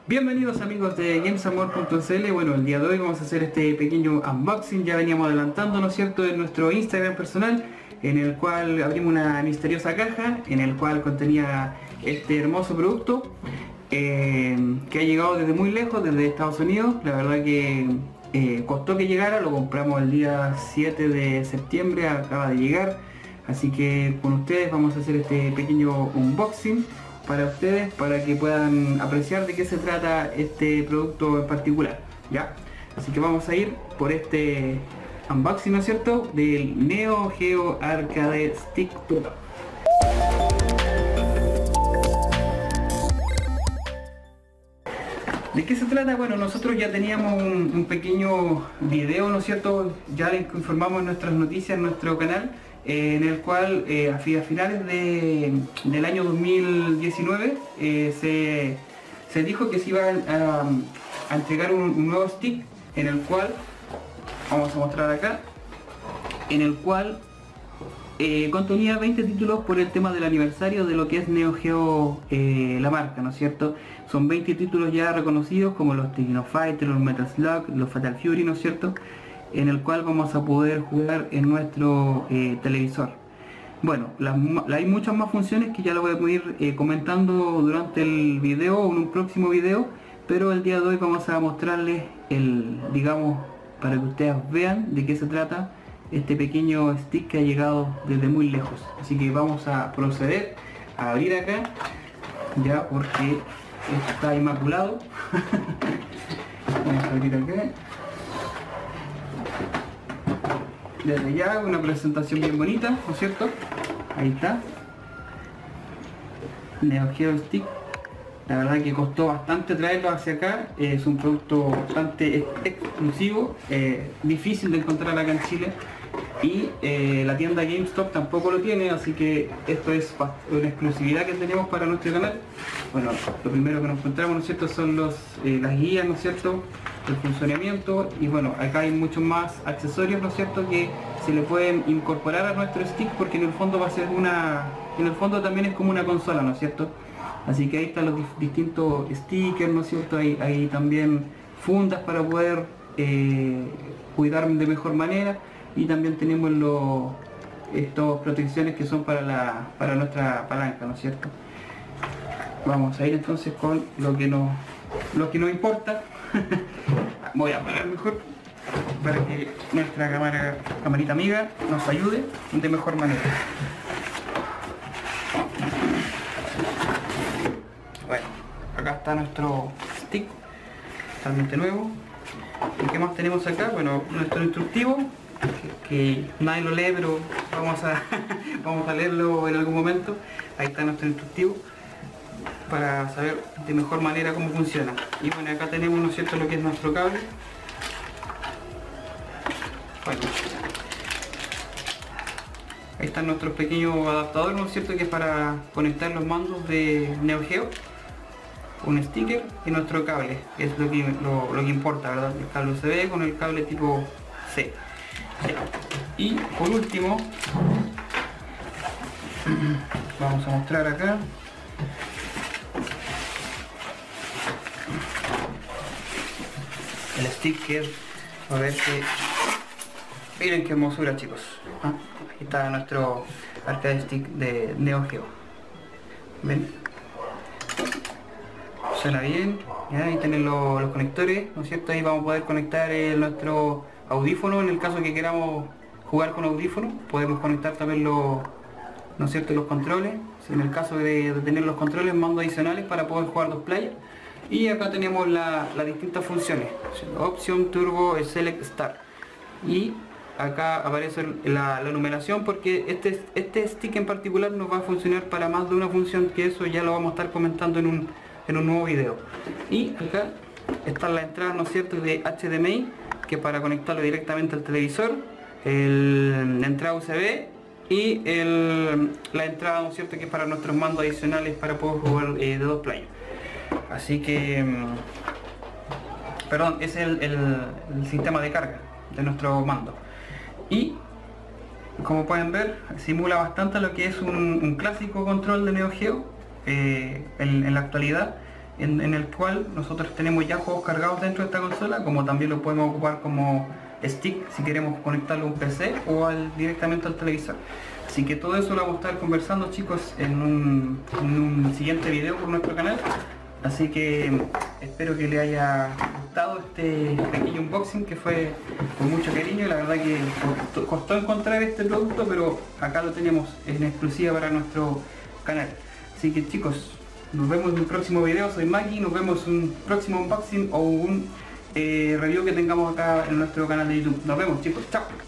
Bienvenidos amigos de GamesAmor.cl. Bueno, el día de hoy vamos a hacer este pequeño unboxing. Ya veníamos adelantando, ¿no es cierto?, en nuestro Instagram personal, en el cual abrimos una misteriosa caja, en el cual contenía este hermoso producto que ha llegado desde muy lejos, desde Estados Unidos. La verdad que costó que llegara, lo compramos el día 7 de septiembre, acaba de llegar. Así que con ustedes vamos a hacer este pequeño unboxing para ustedes, para que puedan apreciar de qué se trata este producto en particular, ¿ya? Así que vamos a ir por este unboxing, ¿no es cierto?, del Neo Geo Arcade Stick Pro. ¿De qué se trata? Bueno, nosotros ya teníamos un pequeño video, ¿no es cierto?, ya les informamos en nuestras noticias en nuestro canal, en el cual a finales del año 2019 se dijo que se iba a entregar un nuevo stick, en el cual, vamos a mostrar acá, en el cual contenía 20 títulos por el tema del aniversario de lo que es Neo Geo, la marca, ¿no es cierto? Son 20 títulos ya reconocidos, como los Techno Fighter, los Metal Slug, los Fatal Fury, ¿no es cierto?, en el cual vamos a poder jugar en nuestro televisor. Bueno, hay muchas más funciones que ya lo voy a ir comentando durante el video o en un próximo video, pero el día de hoy vamos a mostrarles digamos, para que ustedes vean de qué se trata este pequeño stick que ha llegado desde muy lejos. Así que vamos a proceder a abrir acá, ya, porque esto está inmaculado. Vamos a abrir acá. Desde ya una presentación bien bonita, ¿no es cierto? Ahí está, Neo Geo Stick. La verdad que costó bastante traerlo hacia acá, es un producto bastante exclusivo, difícil de encontrar acá en Chile, y la tienda GameStop tampoco lo tiene, así que esto es una exclusividad que tenemos para nuestro canal. Bueno, lo primero que nos encontramos, ¿no es cierto?, son las guías, ¿no es cierto?, el funcionamiento, y bueno, acá hay muchos más accesorios, ¿no es cierto?, que se le pueden incorporar a nuestro stick, porque en el fondo va a ser en el fondo también es como una consola, ¿no es cierto? Así que ahí están los distintos stickers, ¿no es cierto? Hay también fundas para poder cuidar de mejor manera, y también tenemos estas protecciones que son para nuestra palanca, ¿no es cierto? Vamos a ir entonces con lo que nos importa. Voy a apagar mejor para que nuestra camarita amiga nos ayude de mejor manera. Bueno, acá está nuestro stick totalmente nuevo. ¿Y qué más tenemos acá? Bueno, nuestro instructivo, que nadie lo lee, pero vamos a leerlo en algún momento. Ahí está nuestro instructivo, para saber de mejor manera cómo funciona. Y bueno, acá tenemos, ¿no es cierto?, lo que es nuestro cable. Bueno, ahí está nuestro pequeño adaptador, ¿no es cierto?, que es para conectar los mandos de Neo Geo, un sticker y nuestro cable, que es lo que importa, ¿verdad? El cable USB con el cable tipo C. Y por último, vamos a mostrar acá el stick, que es, a ver que miren qué hermosura, chicos. Aquí está nuestro arcade stick de Neo Geo. ¿Ven? Suena bien. ¿Ya? Ahí tienen los conectores, ¿no es cierto? Ahí vamos a poder conectar nuestro audífono, en el caso que queramos jugar con audífono. Podemos conectar también ¿no es cierto?, los controles, en el caso de tener los controles, mandos adicionales para poder jugar 2 players. Y acá tenemos las distintas funciones: Option, Turbo, Select, Start. Y acá aparece la numeración, porque este stick en particular nos va a funcionar para más de una función, que eso ya lo vamos a estar comentando en un nuevo video. Y acá están las entradas, ¿no es cierto?, de HDMI, que es para conectarlo directamente al televisor, la entrada USB y la entrada, ¿no es cierto?, que es para nuestros mandos adicionales para poder jugar de 2 players. Así que, perdón, es el sistema de carga de nuestro mando. Y como pueden ver, simula bastante lo que es un clásico control de Neo Geo en la actualidad. en el cual nosotros tenemos ya juegos cargados dentro de esta consola, como también lo podemos ocupar como stick si queremos conectarlo a un PC o directamente al televisor. Así que todo eso lo vamos a estar conversando, chicos, en un siguiente video por nuestro canal. Así que espero que les haya gustado este pequeño unboxing que fue con mucho cariño. La verdad que costó encontrar este producto, pero acá lo tenemos en exclusiva para nuestro canal. Así que, chicos, nos vemos en un próximo video. Soy Maki, nos vemos en un próximo unboxing o un review que tengamos acá en nuestro canal de YouTube. Nos vemos, chicos, chao.